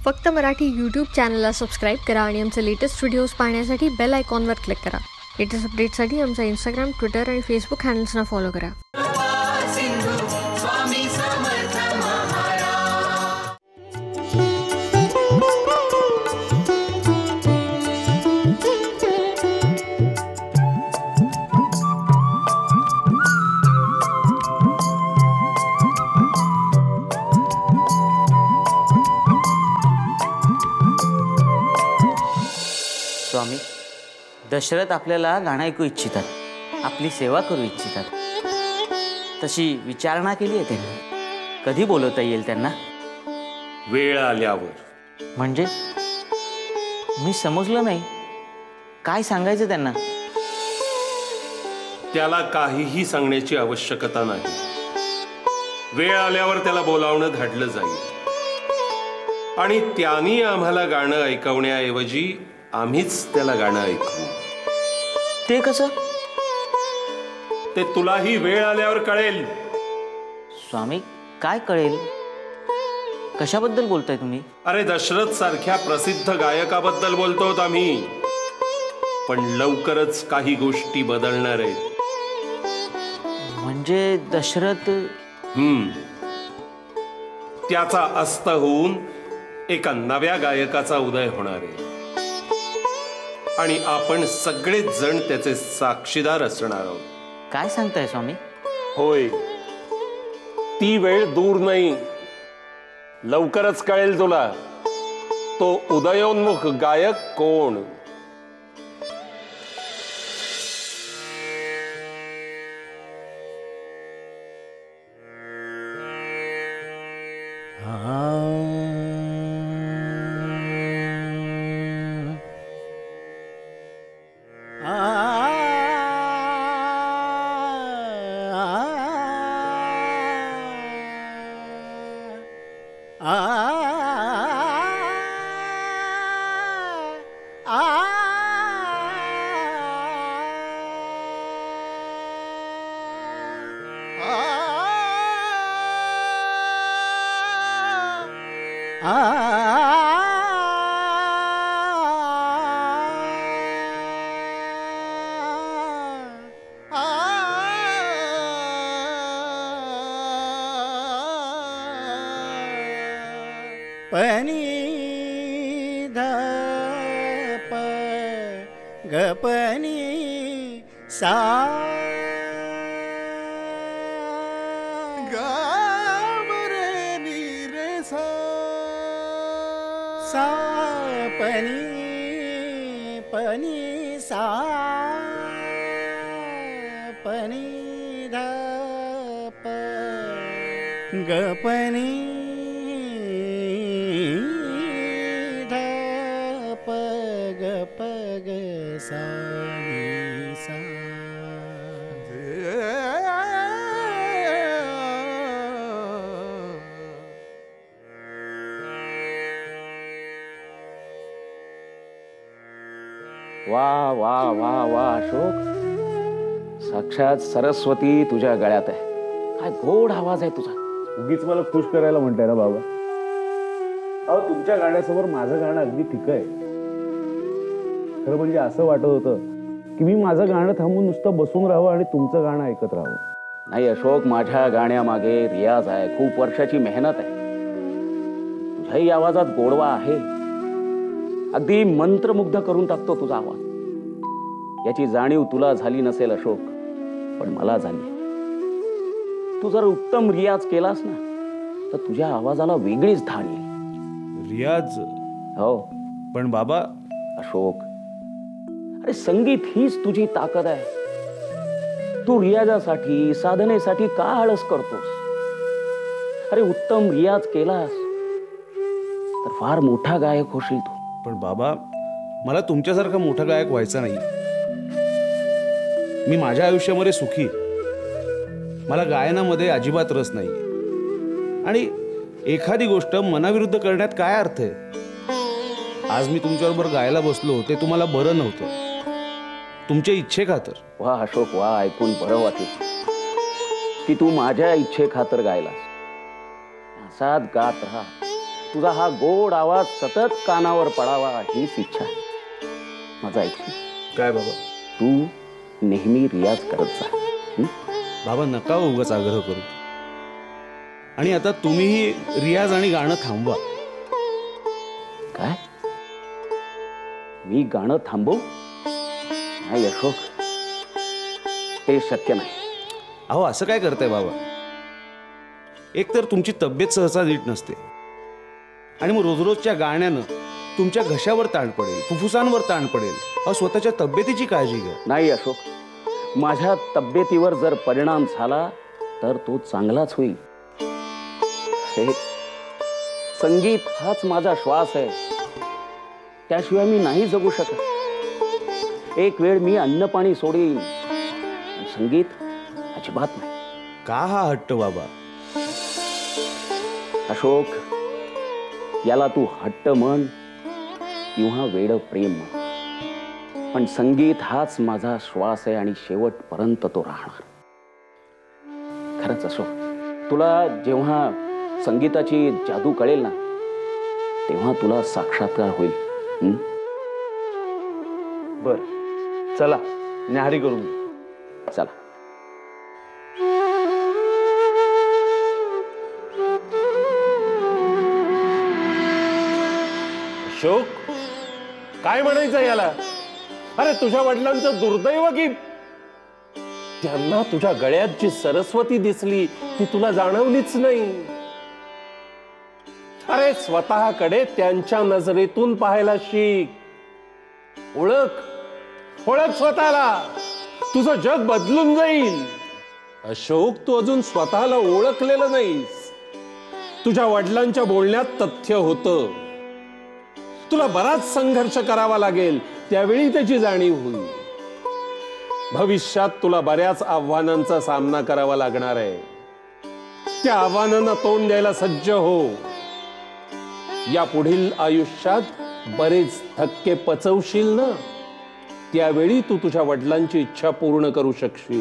फक्त मराठी यूट्यूब चॅनलला सबस्क्राईब करा आणि आमचे लेटेस्ट व्हिडिओज पाहण्यासाठी बेल आयकॉनवर क्लिक करा. लेटेस्ट अपडेट्ससाठी आमचा इंस्टाग्राम, ट्विटर आणि फेसबुक हँडल्सना फॉलो करा. स्वामी, दशरथ आपल्याला गाणं ऐकू इच्छितात, आपली सेवा करू इच्छितात. तशी विचारणा केली आहे त्यांनी. कधी बोलवता येईल त्यांना? वेळ आल्यावर. म्हणजे मी समजलं नाही, काय सांगायचं त्यांना? त्याला काहीही सांगण्याची आवश्यकता नाही. वेळ आल्यावर त्याला बोलावणं धाडलं जाईल आणि त्यांनी आम्हाला गाणं ऐकवण्याऐवजी आम्हीच त्याला गाणं ऐकवू. ते कसं? ते तुलाही वेळ आल्यावर कळेल. स्वामी, काय कळेल? कशाबद्दल बोलताय तुम्ही? अरे, दशरथ सारख्या प्रसिद्ध गायकाबद्दल बोलतो आम्ही. पण लवकरच काही गोष्टी बदलणार आहेत. म्हणजे दशरथ त्याचा अस्त होऊन एका नव्या गायकाचा उदय होणार आहे आणि आपण सगळेच जण त्याचे साक्षीदार असणार आहोत. काय सांगताय स्वामी? होय, ती वेळ दूर नाही. लवकरच कळेल तुला तो उदयोन्मुख गायक कोण. पनी ध प ग पनी सा ग रे नी रे सा सा पनी पनी सा पनी ध प ग पनी वा वा वा वा अशोक, साक्षात सरस्वती तुझ्या गळ्यात आहे. काय गोड आवाज आहे तुझा. उगीच मला खुश करायला म्हणताय ना बाबा? अहो, तुमच्या गाण्यासमोर माझं गाणं अगदी ठीक आहे. खरं म्हणजे असं वाटत होतं की मी माझं गाणं थांबून नुसतं बसून राहावं आणि तुमचं गाणं ऐकत राहावं. नाही अशोक, माझ्या गाण्यामागे रियाज आहे, खूप वर्षाची मेहनत आहे. तुझ्याही आवाजात गोडवा आहे. अगदी मंत्रमुग्ध करून टाकतो तुझा आवाज. याची जाणीव तुला झाली नसेल अशोक, पण मला झाली. तू जर उत्तम रियाज केलास ना तर तुझ्या आवाजाला वेगळीच धाण येईल. रियाज? हो. पण बाबा. अशोक, अरे संगीत हीच तुझी ताकद आहे. तू रियाजासाठी, साधनेसाठी का आळस करतोस? अरे उत्तम रियाज केलास तर फार मोठा गायक होशील तू. पण बाबा, मला तुमच्यासारखा मोठा गायक व्हायचा नाही. मी माझ्या आयुष्यामध्ये सुखी. मला गायनामध्ये अजिबात रस नाही. आणि एखादी गोष्ट मनाविरुद्ध करण्यात काय अर्थ आहे? आज मी तुमच्याबरोबर गायला बसलो ते तुम्हाला बरं नव्हतं, तुमच्या इच्छेखातर. वा अशोक वा, ऐकून बरं वाटलं की तू माझ्या इच्छेखातर गायलास. असाच गात राहा. तुझा हा गोड आवाज सतत कानावर पडावा हीच इच्छा आहे. माझा ऐकशील? काय बाबा? तू नेहमी रियाज करत जा. बाबा नका उगाच आग्रह करू. आणि आता तुम्हीही रियाज आणि गाणं थांबवा. काय? मी गाणं थांबवू? नाही अशोक, ते शक्य नाही. अहो असं काय करताय बाबा? एक तर तुमची तब्येत सहसा नीट नसते आणि मग रोज रोजच्या गाण्यानं तुमच्या घशावर ताण पडेल, फुफ्फुसांवर ताण पडेल. अहो स्वतःच्या तब्येतीची काळजी घ्या. नाही अशोक, माझ्या तब्येतीवर जर परिणाम झाला तर तो चांगलाच होईल. हे संगीत हाच माझा श्वास आहे, त्याशिवाय मी नाही जगू शकत. एक वेळ मी अन्न पाणी सोडेन, संगीत अजिबात नाही. का हा हट्ट बाबा? अशोक, याला तू हट्ट म्हण किंवा वेड प्रेम म्हण, पण संगीत हाच माझा श्वास आहे आणि शेवटपर्यंत तो राहणार. खरंच अशोक, तुला जेव्हा संगीताची जादू कळेल ना, तेव्हा तुला साक्षात्कार होईल. बर चला न्याहारी करून चला. अशोक, काय म्हणायचं याला? अरे तुझ्या वडिलांचं दुर्दैव की त्यांना तुझ्या गळ्यात जी सरस्वती दिसली ती तुला जाणवलीच नाही. अरे स्वतःकडे त्यांच्या नजरेतून पाहायला शिक. ओळख स्वतःला. तुझं जग बदलून जाईल. अशोक, तू अजून स्वतःला ओळखलेलं नाहीस. तुझ्या वडिलांच्या बोलण्यात तथ्य होतं. तुला बराच संघर्ष करावा लागेल, त्यावेळी त्याची जाणीव होईल. भविष्यात तुला बऱ्याच आव्हानांचा सामना करावा लागणार आहे. त्या आव्हानांना तोंड द्यायला सज्ज हो. या पुढील आयुष्यात बरेच धक्के पचवशील ना, त्यावेळी तू तुझ्या वडिलांची इच्छा पूर्ण करू शकशील.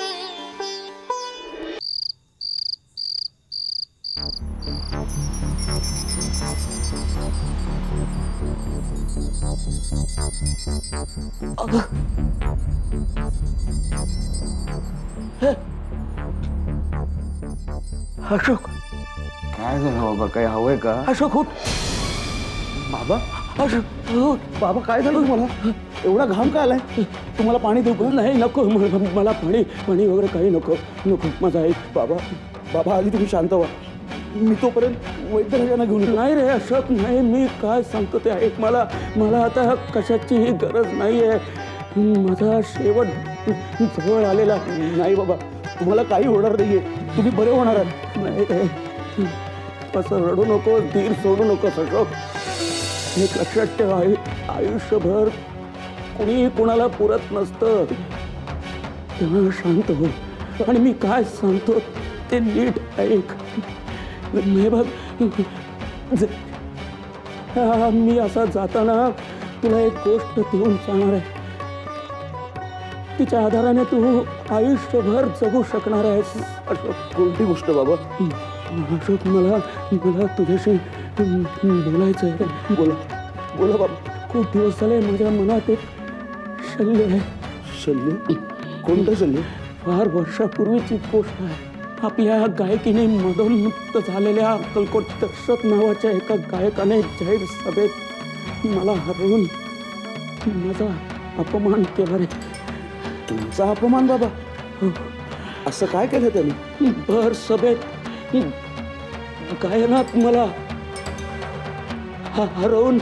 अशोक, काय झालं बाबा? काय हवंय का? अशोक उठ. बाबा, अशोक, बाबा काय झालं तुम्हाला? एवढा घाम का आलाय? तुम्हाला पाणी देऊ का? नाही नको, मला पाणी वगैरे काही नको. माझा ऐक. बाबा आधी तुम्ही शांत व्हा. मी तोपर्यंत वैद्यराजांना घेऊन येतो. नाही रे अशोक, नाही. मी काय सांगतो ते ऐक. मला आता कशाचीही गरज नाहीये. माझा शेवट जवळ आलेला. नाही बाबा, तुम्हाला काही होणार नाहीये. तुम्ही बरे होणार आहात. नाही रे, असं रडू नको, धीर सोडू नकोस अशोक. एक लक्षात ठेव, आयुष्यभर कुणी कुणाला पुरत नसतं. तेव्हा शांत हो आणि मी काय सांगतो ते नीट ऐक. हे बघ, मी असा जाताना तुला एक गोष्ट देऊन जाणार आहे. तिच्या आधाराने तू आयुष्यभर जगू शकणार आहेस अशोक. कोणती गोष्ट बाबा? अशोक, मला तुझ्याशी बोलायचं आहे. बोला बाबा. खूप दिवस झाले माझ्या मनात एक शल्य आहे. शल्य? कोणतं शल्य? फार वर्षापूर्वीची गोष्ट आहे. आपल्या गायकीने मदोन्मुक्त झालेल्या अक्कलकोट दर्शक नावाच्या एका गायकाने जाहीर सभेत मला हरवून माझा अपमान केला रे. तुमचा अपमान बाबा? असं काय केलं त्यांनी? भर सभेत गायनात मला हरवून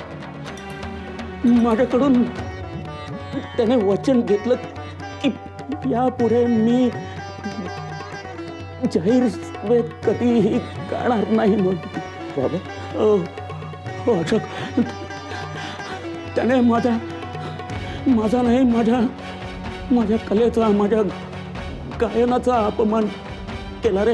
माझ्याकडून त्याने वचन घेतलं की यापुढे मी जाहीर सभेत कधीही गाणार नाही म्हणून. बाबा, हो अशोक, त्याने माझा नाही माझ्या कलेचा, माझ्या गायनाचा अपमान केला रे.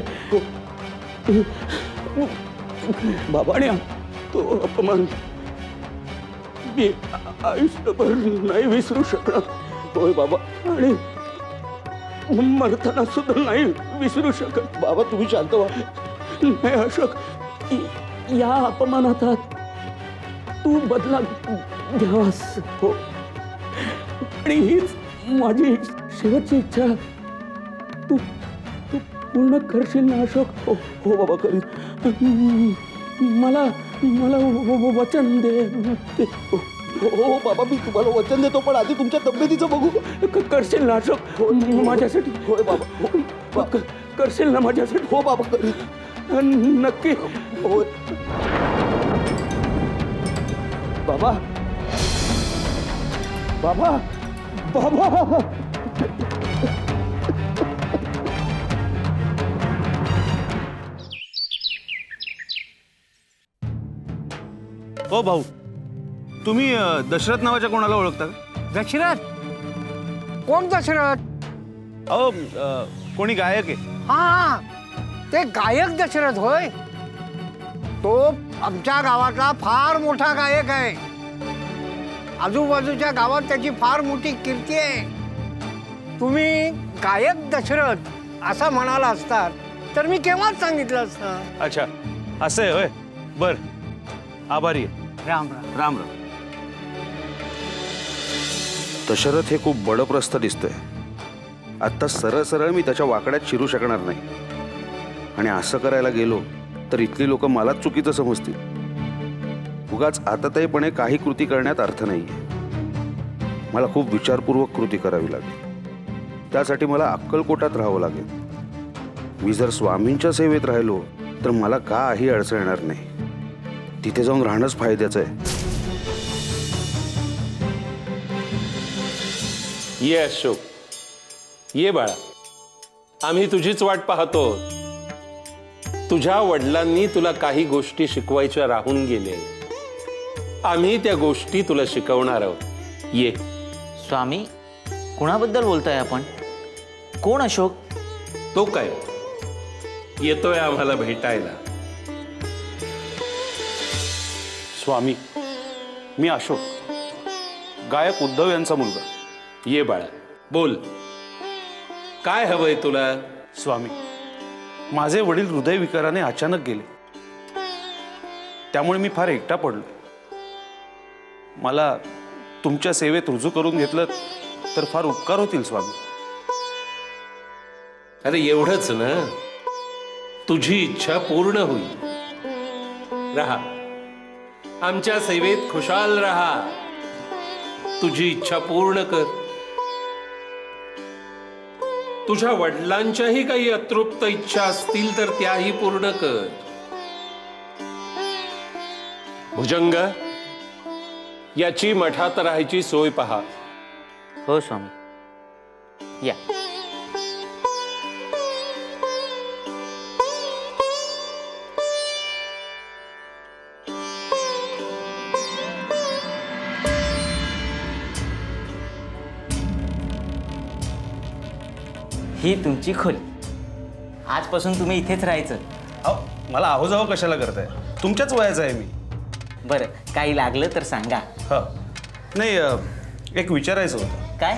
बाबा, आणि तो अपमान मी आयुष्यभर नाही विसरू शकणार. होय बाबा. आणि मरताना सुद्धा नाही विसरू शकत. बाबा तुम्ही शांत व्हा. नाही अशोक, या अपमानाचा तू बदला घ्यावास हो, आणि हीच माझी शेवटची इच्छा तू तू पूर्ण करशील ना अशोक? हो हो बाबा करीन. मला मला वचन दे. हो बाबा मी तुम्हाला वचन देतो, पण आधी तुमच्या तब्येतीचं बघू. करशील ना अशोक माझ्यासाठी? होय बाबा. करशील ना माझ्यासाठी? हो बाबा करीन नक्की. होय बाबा. बाबा बाबा. हो भाऊ, तुम्ही दशरथ नावाच्या कोणाला ओळखता का? दशरथ? कोण दशरथ? अहो कोणी गायक आहे. हा, ते गायक दशरथ होय. तो आमच्या गावातला फार मोठा गायक आहे. आजूबाजूच्या गावात त्याची फार मोठी कीर्ती आहे. तुम्ही गायक दशरथ असं म्हणाला असतात तर मी केव्हाच सांगितलं असतं. अच्छा असं आहे होय. बर, आभारी आहे. राम राम. राम राम. दशरथ हे खूप बडप्रस्थ दिसतंय. आत्ता सरळ सरळ मी त्याच्या वाकड्यात शिरू शकणार नाही, आणि असं करायला गेलो तर इथली लोक मलाच चुकीचं समजतील. उगाच आताताईपणे काही कृती करण्यात अर्थ नाहीये. मला खूप विचारपूर्वक कृती करावी लागेल. त्यासाठी मला अक्कलकोटात राहावं लागेल. मी जर स्वामींच्या सेवेत राहिलो तर मला काही अडचण येणार नाही. तिथे जाऊन राहणंच फायद्याचं आहे. ये अशोक, ये बाळा. आम्ही तुझीच वाट पाहतो. तुझ्या वडिलांनी तुला काही गोष्टी शिकवायच्या राहून गेले. आम्ही त्या गोष्टी तुला शिकवणार आहोत. ये. स्वामी, कुणाबद्दल बोलताय आपण? कोण अशोक? तो काय येतोय आम्हाला भेटायला. स्वामी, मी अशोक, गायक उद्धव यांचा मुलगा. ये बाळा, बोल. काय हवंय तुला? स्वामी, माझे वडील हृदयविकाराने अचानक गेले, त्यामुळे मी फार एकटा पडलो. मला तुमच्या सेवेत रुजू करून घेतलं तर फार उपकार होतील स्वामी. अरे एवढंच ना, तुझी इच्छा पूर्ण होईल. राहा आमच्या सेवेत, खुशाल राहा. तुझी इच्छा पूर्ण कर. तुझ्या वडिलांच्याही काही अतृप्त इच्छा असतील तर त्याही पूर्ण कर. भुजंग, याची मठात राहायची सोय पहा. हो स्वामी, या. ही तुमची खोली. आजपासून तुम्ही इथेच राहायचं. अहो, मला आहो जावं कशाला करताय? तुमच्याच वयाचा आहे मी. बरं, काही लागलं तर सांगा. हा नाही, एक विचारायचं होतं. काय?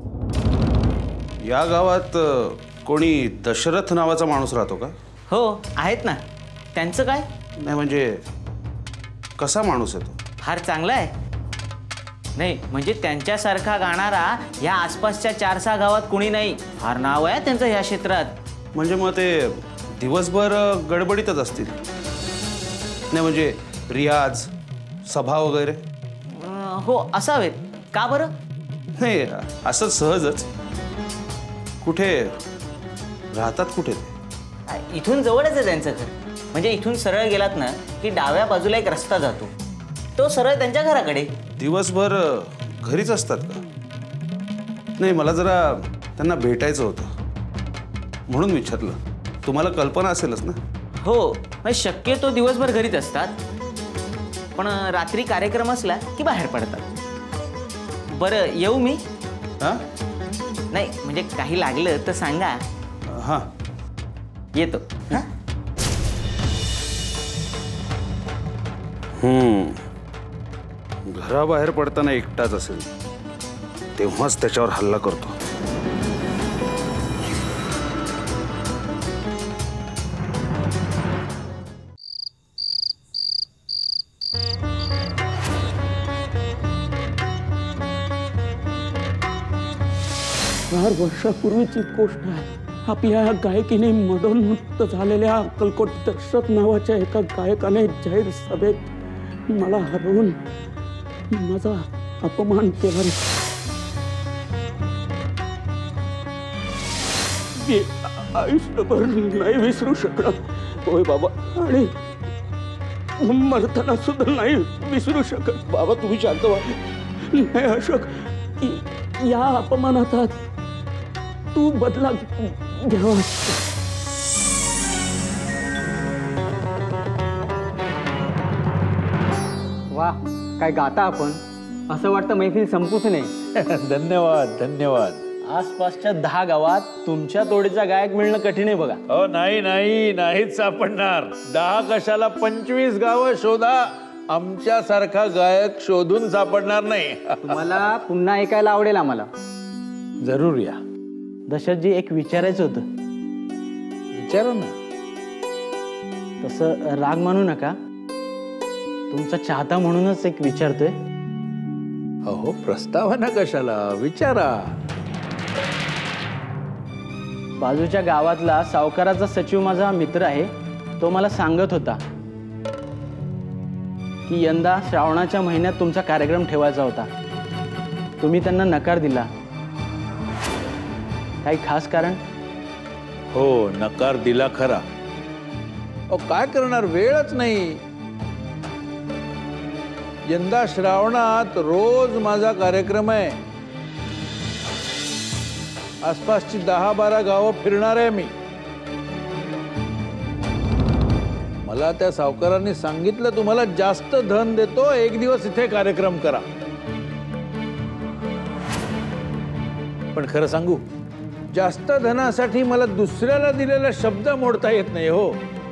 या गावात कोणी दशरथ नावाचा माणूस राहतो का? हो, आहेत ना. त्यांचं काय? नाही म्हणजे कसा माणूस आहे तो? फार चांगला आहे. नाही म्हणजे त्यांच्यासारखा गाणारा ह्या आसपासच्या 4-6 गावात कुणी नाही. फार नाव आहे त्यांचं ह्या क्षेत्रात. म्हणजे मग ते दिवसभर गडबडीतच असतील? नाही म्हणजे रियाज, सभा वगैरे? हो असावेत. का बरं? नाही असं सहजच. कुठे राहतात? कुठे ते? इथून जवळच आहे त्यांचं घर. म्हणजे इथून सरळ गेलात ना की डाव्या बाजूला एक रस्ता जातो, तो सरळ त्यांच्या घराकडे. दिवसभर घरीच असतात का? नाही मला जरा त्यांना भेटायचं होतं म्हणून विचारलं. तुम्हाला कल्पना असेलच ना? हो, म्हणजे शक्यतो दिवसभर घरीच असतात, पण रात्री कार्यक्रम असला की बाहेर पडतात. बरं येऊ मी? हां नाही म्हणजे काही लागलं तर सांगा. हां येतो. हां. घराबाहेर पडताना एकटाच असेल तेव्हाच त्याच्यावर हल्ला करतो. 4 वर्षापूर्वीची गोष्ट आहे. आपल्या गायकीने मदोन्मत्त झालेल्या अक्कलकोट दशरथ नावाच्या एका गायकाने जाहीर सभेत मला हरवून माझा अपमान केला. मी आयुष्यभर नाही विसरू शकलो. होय बाबा, आणि मरताना सुद्धा नाही विसरू शकत. बाबा तुम्ही शांत व्हा. नाही अशोक, या अपमानाचा तू बदला घ्यावा. वा, काय गाता आपण. असं वाटतं मैफिल संपूच नाही. धन्यवाद धन्यवाद. आसपासच्या 10 गावात तुमच्या तोडीचा गायक मिळणं कठीण आहे बघा. हो नाही नाही, नाहीच सापडणार. 10 कशाला 25 गावं शोधा, आमच्यासारखा गायक शोधून सापडणार नाही. तुम्हाला पुन्हा ऐकायला आवडेल आम्हाला. जरूर या. दशरथजी, एक विचारायचं होतं. विचारा ना. तसं राग मानू नका, तुमचा चाहता म्हणूनच एक विचारतोय. अहो प्रस्तावना कशाला, विचारा. बाजूच्या गावातला सावकाराचा सचिव माझा मित्र आहे. तो मला सांगत होता की यंदा श्रावणाच्या महिन्यात तुमचा कार्यक्रम ठेवायचा होता. तुम्ही त्यांना नकार दिला. काही खास कारण? हो, नकार दिला खरा. अहो काय करणार, वेळच नाही. यंदा श्रावणात रोज माझा कार्यक्रम आहे. आसपासची 10-12 गावं फिरणार आहे मी. मला त्या सावकारांनी सांगितलं, तुम्हाला जास्त धन देतो, एक दिवस इथे कार्यक्रम करा. पण खरं सांगू, जास्त धनासाठी मला दुसऱ्याला दिलेला शब्द मोडता येत नाही. हो,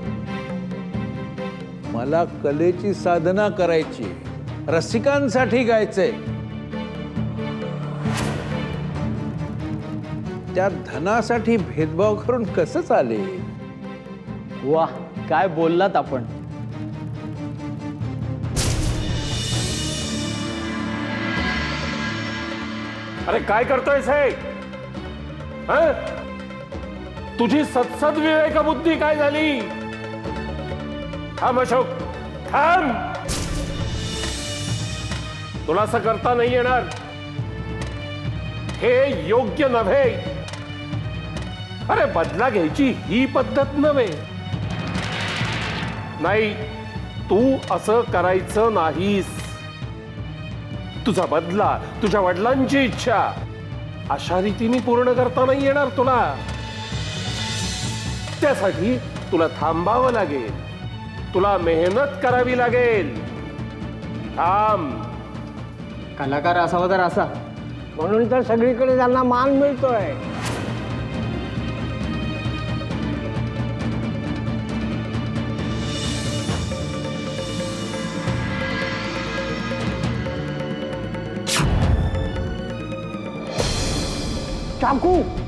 मला कलेची साधना करायची, रसिकांसाठी गायचंय. त्या धनासाठी भेदभाव करून कसं चालेल? वा, काय बोललात आपण. अरे काय करतोयस हे? तुझी सत्सद विवेक बुद्धी काय झाली? थांब अशोक, थांब. तुला असं करता नाही येणार. हे योग्य नव्हे. अरे बदला घ्यायची ही पद्धत नव्हे. नाही, तू असं करायचं नाहीस. तुझा बदला, तुझ्या वडिलांची इच्छा अशा रीतीने पूर्ण करता नाही येणार तुला. त्यासाठी तुला थांबावं लागेल, तुला मेहनत करावी लागेल. थांब. कलाकार असावा तर असा. म्हणून तर सगळीकडे त्यांना मान मिळतोय. चाकू